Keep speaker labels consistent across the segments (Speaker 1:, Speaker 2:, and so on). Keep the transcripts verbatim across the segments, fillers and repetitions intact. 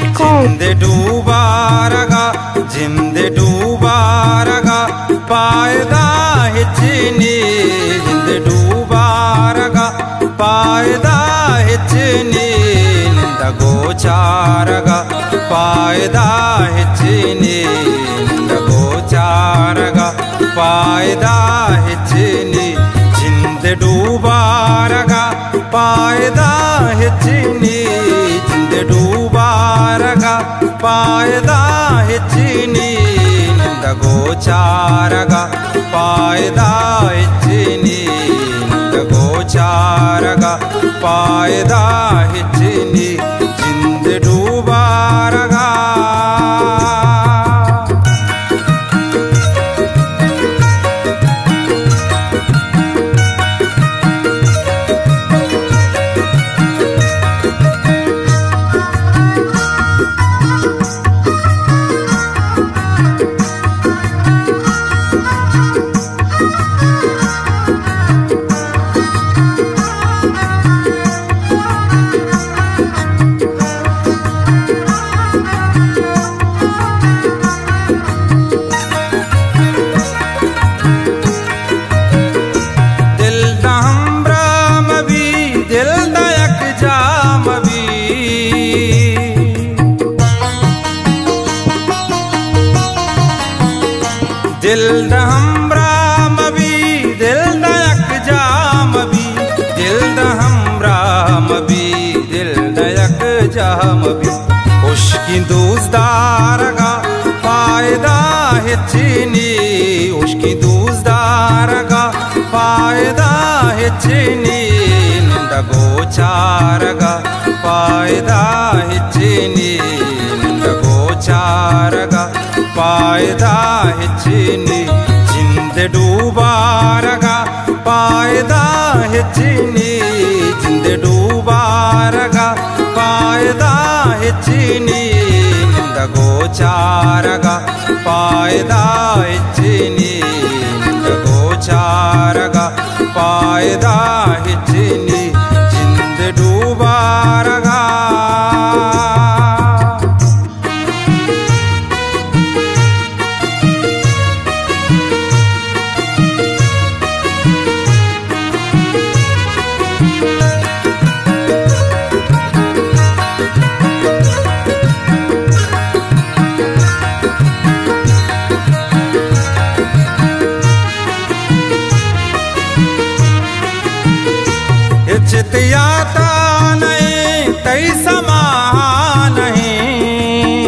Speaker 1: call.
Speaker 2: जिंदे डूबा रगा जिंदे डूबा रगा पायदा हिचनी जिंदे डूबा रगा पायदा हिचनी निंदा गोचारगा पायदा हिचनी निंदा गोचारगा पायदा हिचनी जिंदे डूबा रगा पायदा हिचनी जिंदे डूबा रगा पायदा हिचनी निंद गोचारगा पायदा हिचनी निंद गोचारगा पायदा हिचनी जिंदे डूबा रगा दिल दहम राम भी दिल दयक जाम भी दिल दहम राम भी दिल दयक जाम भी उश्की दूसदारगा फायदा हिचनी उश्की दूसदारगा फायदा हिचनी निंद गोचारगा फायदा हिचनी निंद गोचारगा पायदा हिचनी जिंदे डूबा रगा पायदा हिचनी जिंदे डूबा रगा पायदा हिचनी निंद गोचारगा पायदा हिचनी निंद गोचारगा पायदा हिचनी जिंदे डूबा रगा चितियाता नहीं तई समा नहीं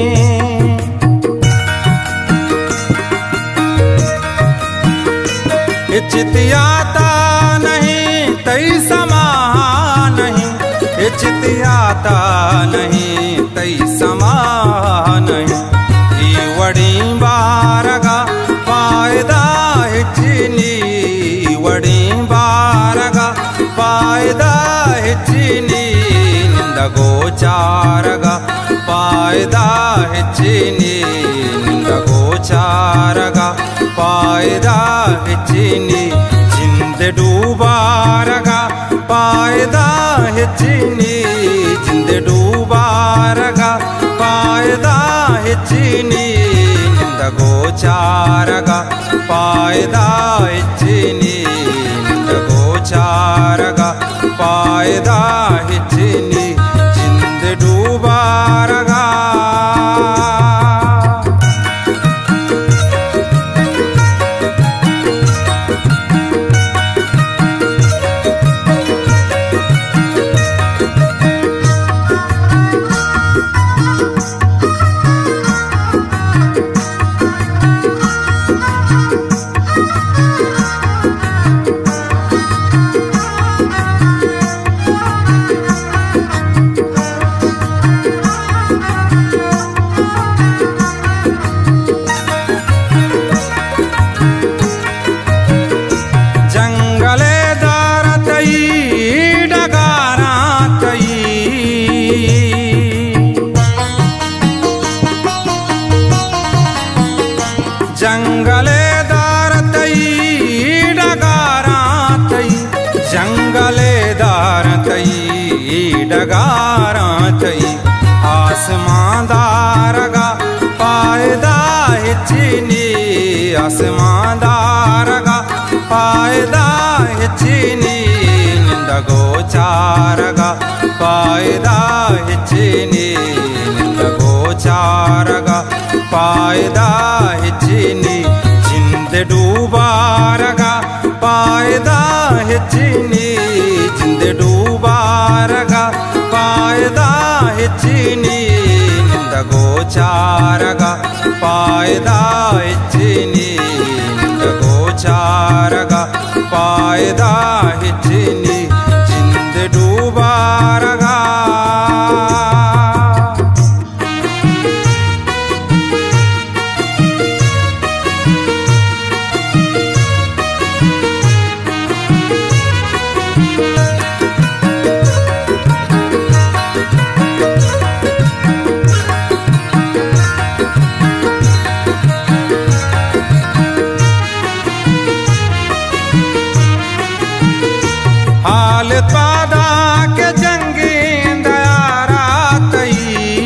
Speaker 2: चितियाता नहीं तई समा नहीं चितियाता नहीं तई समा नहीं वड़ी बारगा पायदा हिचनी वड़ी बारगा पायदा हिचनी निंद गोचारगा पायदा हिचनी निंद गोचारगा पायदा हिचनी जिंदे डूबा रगा पायदा हिचनी जिंदे डूबा रगा पायदा हिचनी निंद गोचारगा पायदा हिचनी निंद गोचारगा पायदा हिचनी जिंदे डूबा रगा जंगले दारतई डगारातई जंगले दारतई डगारातई आसमां दा ಅಸಮಾಧಾರಗ ಪಾಯ್ದ ಹೆಚ್ಚಿನಿ ನಿಂದ ಗೋಚಾರಗ ಪಾಯ್ದ ಹೆಚ್ಚಿನಿ ನಿಂದ ಗೋಚಾರಗ ಪಾಯ್ದ ಹೆಚ್ಚಿನಿ ಚಿಂದೆ ಡೂಬಾರಗ ಪಾಯ್ದ ಹೆಚ್ಚಿನಿ ಚಿಂದೆ ಡೂಬಾರಗ ಪಾಯ್ದ ಹೆಚ್ಚಿನಿ ನಿಂದ ಗೋಚಾರಗ ಪಾಯ್ದ ಹೆಚ್ಚಿನಿ ನಿಂದ ಗೋಚಾರಗ ಪಾಯ್ದ ಹೆಚ್ಚಿನಿ ಚಿಂದೆ ಡೂಬಾರಗ हाल पादा के जंगी दयारा तई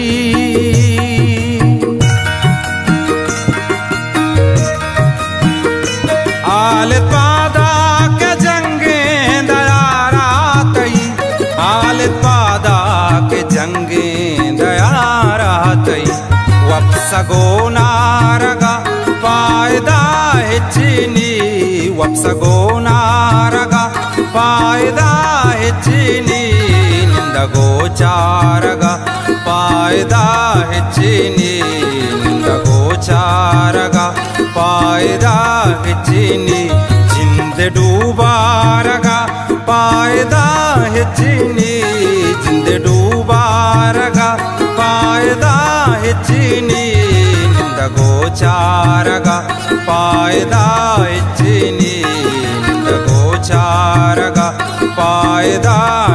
Speaker 2: हाल पादा के जंगे दयारा तई हाल पादा के जंगे दयारा तई वप्सगो नारगा पायदा ಹೆಚ್ಚಿನಿ ವಪ್ಸಗೋ ನಾರಗ ಪಾಯ್ದ ಹೆಚ್ಚಿನಿ ನಿಂದ ಗೋಚಾರಗ ಪಾಯ್ದ ಹೆಚ್ಚಿನಿ ನಿಂದ ಗೋಚಾರಗ ಪಾಯ್ದ ಹೆಚ್ಚಿನಿ ಚಿಂದೆ ಡೂಬಾರಗ ಪಾಯ್ದ ಹೆಚ್ಚಿನಿ ಚಿಂದೆ ಡೂಬಾರಗ ಪಾಯ್ದ ಹೆಚ್ಚಿನಿ ನಿಂದ ಗೋಚಾರಗ ಪಾಯ್ದ ಹೆಚ್ಚಿನಿ ನಿಂದ ಗೋಚಾರಗ ಪಾಯ್ದ